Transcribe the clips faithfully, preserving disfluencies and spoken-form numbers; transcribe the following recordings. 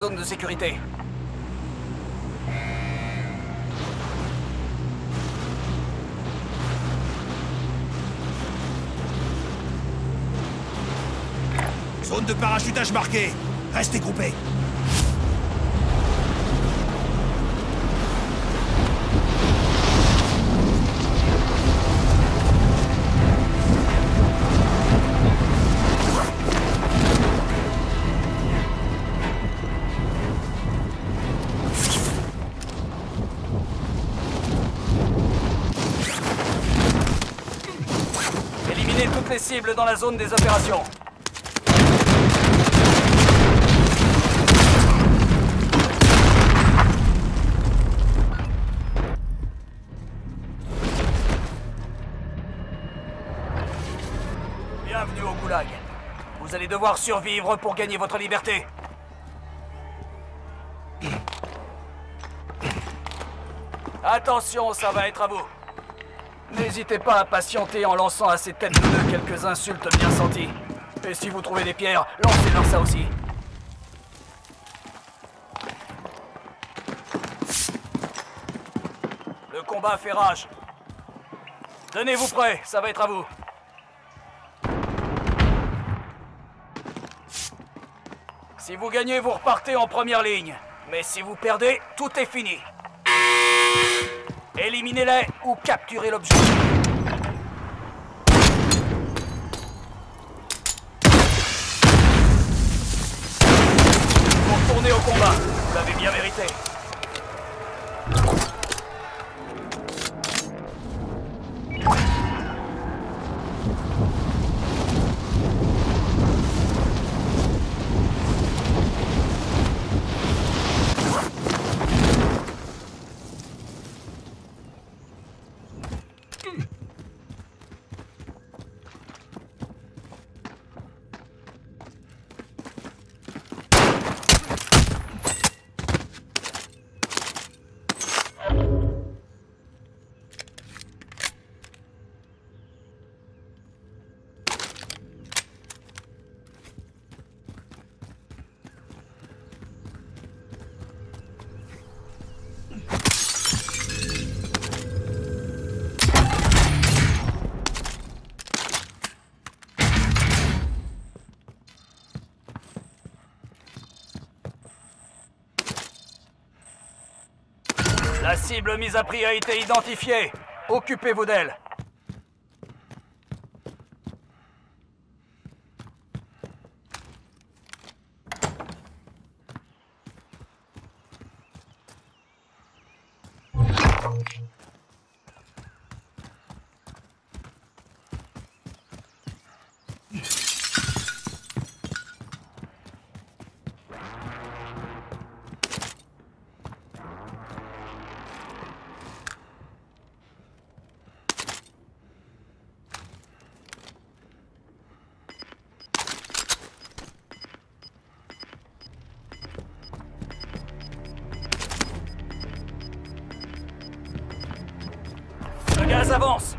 zone de sécurité. Zone de parachutage marquée. Restez groupés. Éliminez toutes les cibles dans la zone des opérations. Bienvenue au Goulag. Vous allez devoir survivre pour gagner votre liberté. Attention, ça va être à vous. N'hésitez pas à patienter en lançant à ces têtes de nœuds quelques insultes bien senties. Et si vous trouvez des pierres, lancez-leur ça aussi. Le combat fait rage. Tenez-vous prêts, ça va être à vous. Si vous gagnez, vous repartez en première ligne. Mais si vous perdez, tout est fini. Éliminez-les ou capturez l'objet. Pour retourner au combat, vous l'avez bien mérité. La cible mise à prix a été identifiée. Occupez-vous d'elle. Le gaz avance.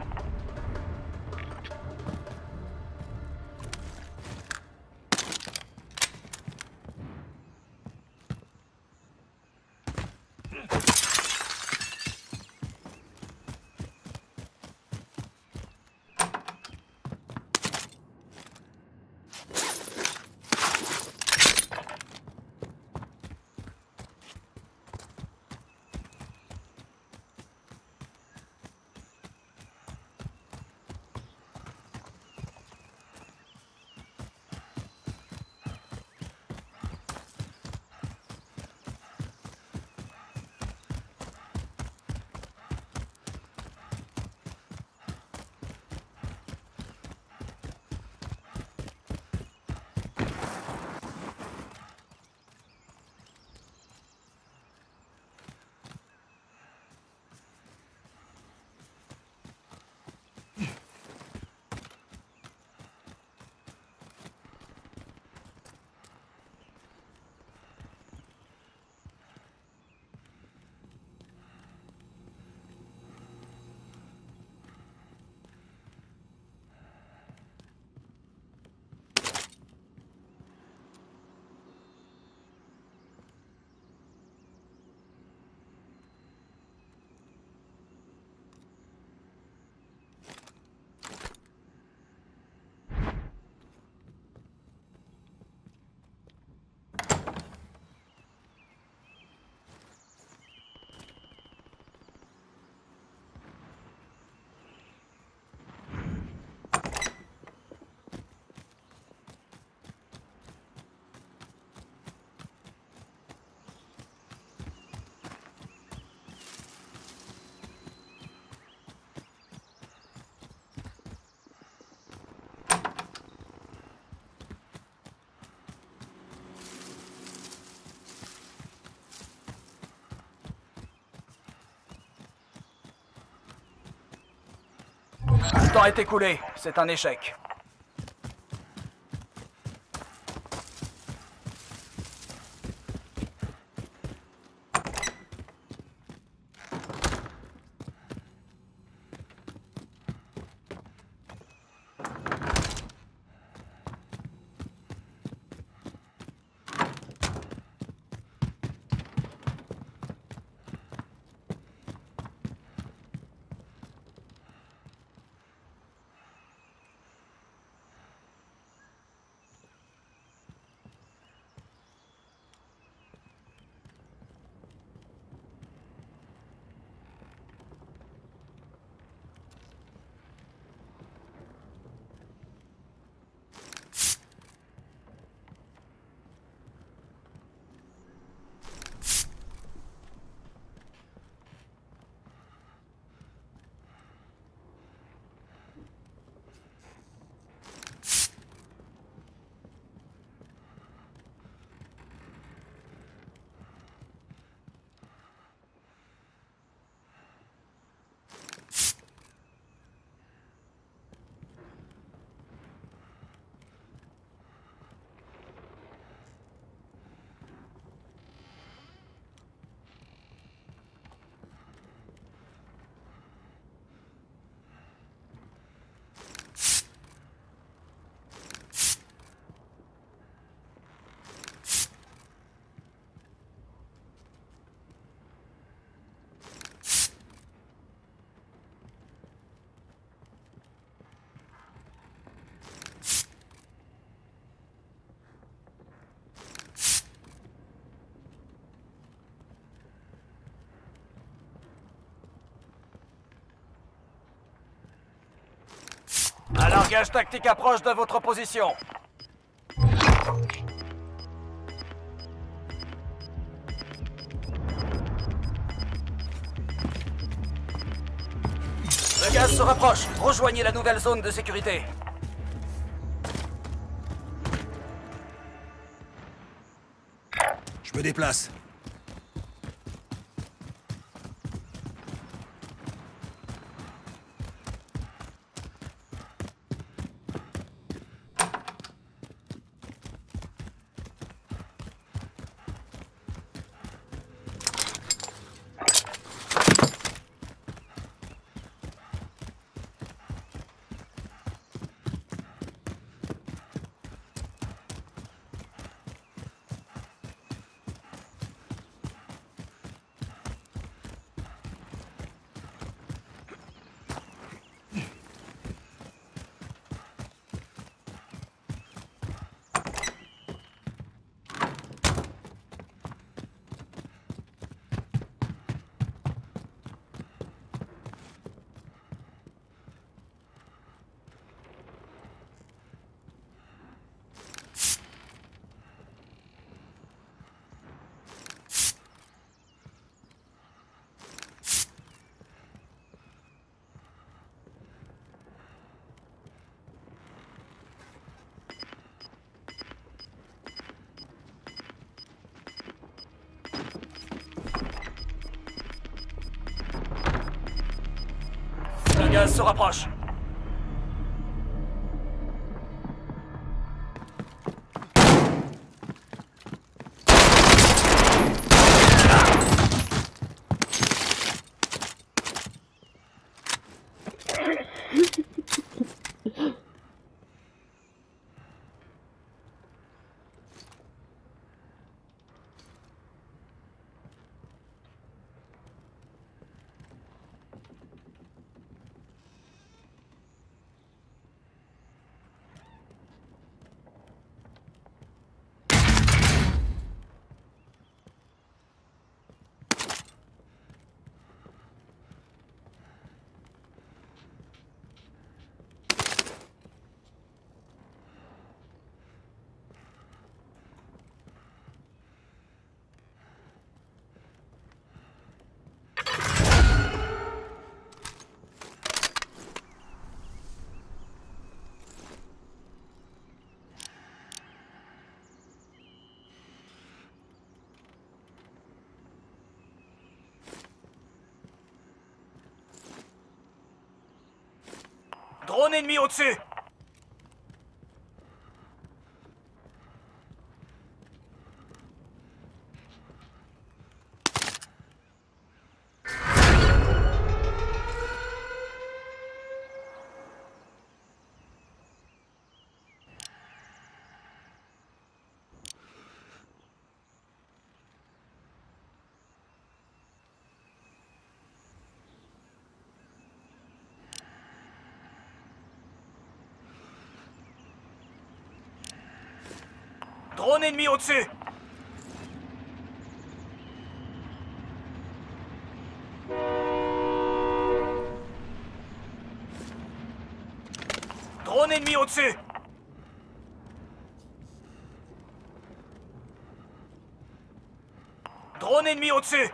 temps est écoulé. C'est un échec. Un largage tactique approche de votre position. Le gaz se rapproche. Rejoignez la nouvelle zone de sécurité. Je me déplace. Le gaz se rapproche. Drone ennemi au-dessus. Drone ennemi au-dessus. Drone ennemi au-dessus. Drone ennemi au-dessus.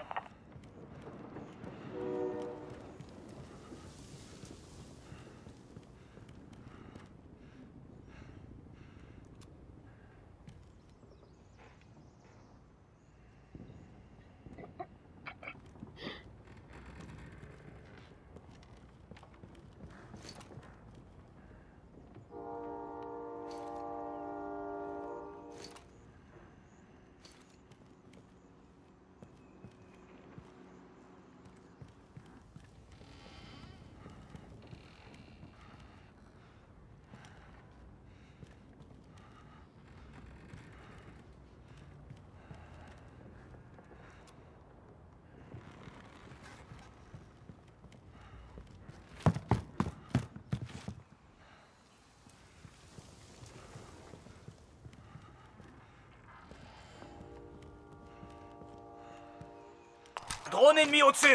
Drone ennemi au-dessus.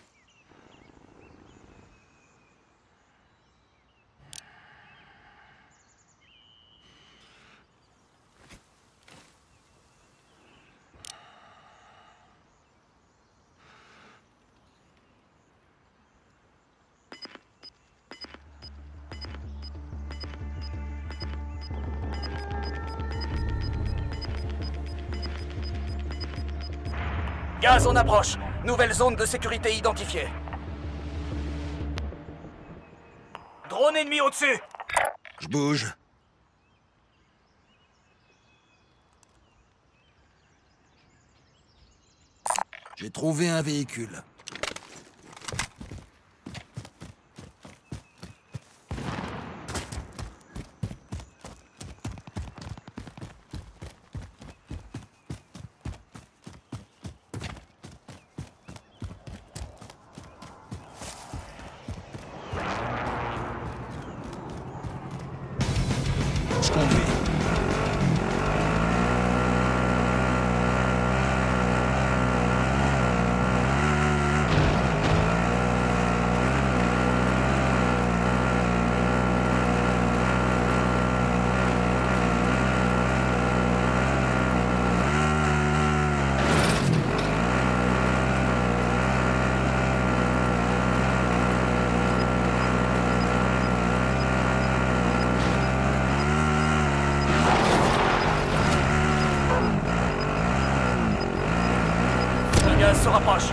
Gaz en approche. Nouvelle zone de sécurité identifiée. Drone ennemi au-dessus. Je bouge. J'ai trouvé un véhicule. Je conduis. Le gaz se rapproche.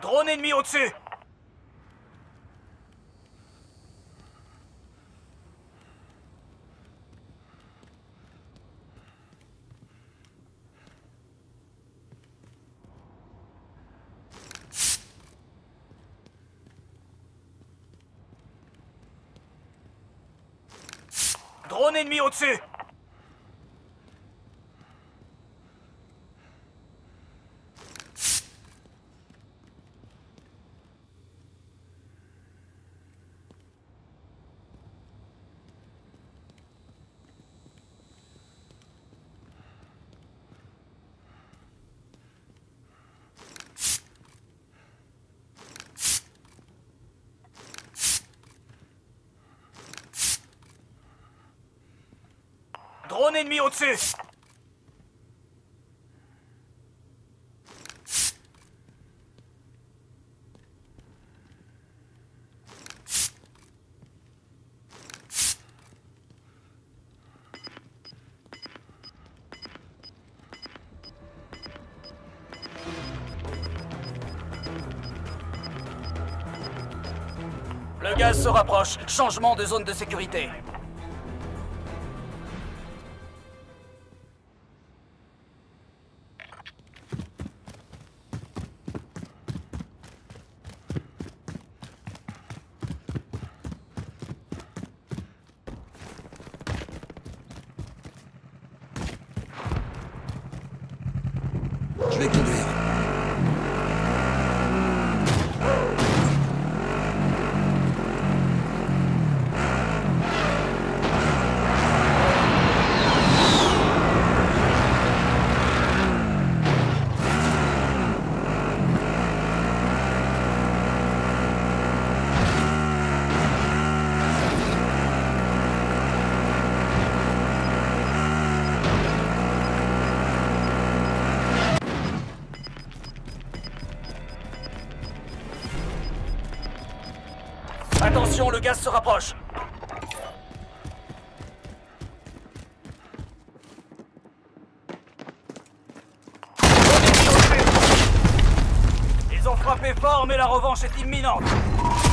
Drone ennemi au-dessus! Drone ennemi au-dessus! Drone ennemi au-dessus! Le gaz se rapproche. Changement de zone de sécurité. Je vais conduire. Attention, le gaz se rapproche. Ils ont frappé fort, mais la revanche est imminente.